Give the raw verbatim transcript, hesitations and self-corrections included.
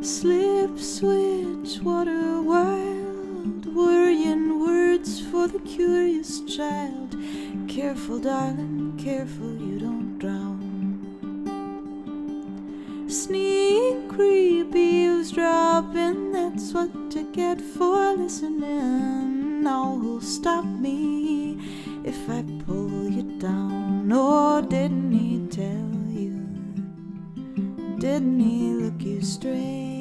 slip, switch, water wild, worrying words for the curious child. Careful, darling, careful you don't drown. Sneak, creepy, eavesdropping, that's what you get for listening. Now who'll stop me if I pull you down? Or didn't he tell you? Didn't he look you straight